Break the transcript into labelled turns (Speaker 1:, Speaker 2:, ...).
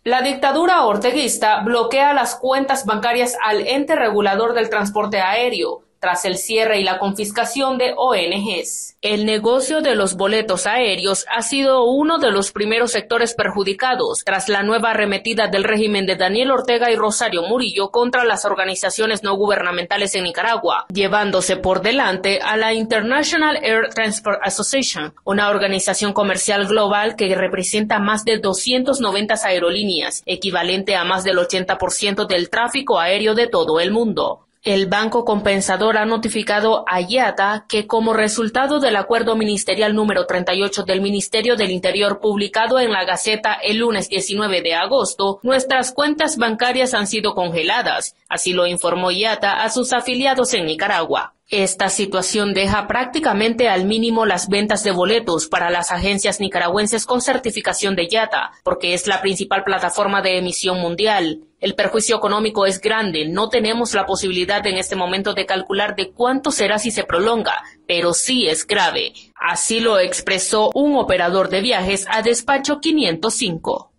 Speaker 1: La dictadura orteguista bloquea las cuentas bancarias al ente regulador del transporte aéreo, tras el cierre y la confiscación de ONGs. El negocio de los boletos aéreos ha sido uno de los primeros sectores perjudicados tras la nueva arremetida del régimen de Daniel Ortega y Rosario Murillo contra las organizaciones no gubernamentales en Nicaragua, llevándose por delante a la International Air Transport Association, una organización comercial global que representa más de 290 aerolíneas, equivalente a más del 80% del tráfico aéreo de todo el mundo. El Banco Compensador ha notificado a IATA que como resultado del acuerdo ministerial número 38 del Ministerio del Interior publicado en la Gaceta el lunes 19 de agosto, nuestras cuentas bancarias han sido congeladas, así lo informó IATA a sus afiliados en Nicaragua. Esta situación deja prácticamente al mínimo las ventas de boletos para las agencias nicaragüenses con certificación de IATA, porque es la principal plataforma de emisión mundial. El perjuicio económico es grande, no tenemos la posibilidad en este momento de calcular de cuánto será si se prolonga, pero sí es grave. Así lo expresó un operador de viajes a Despacho 505.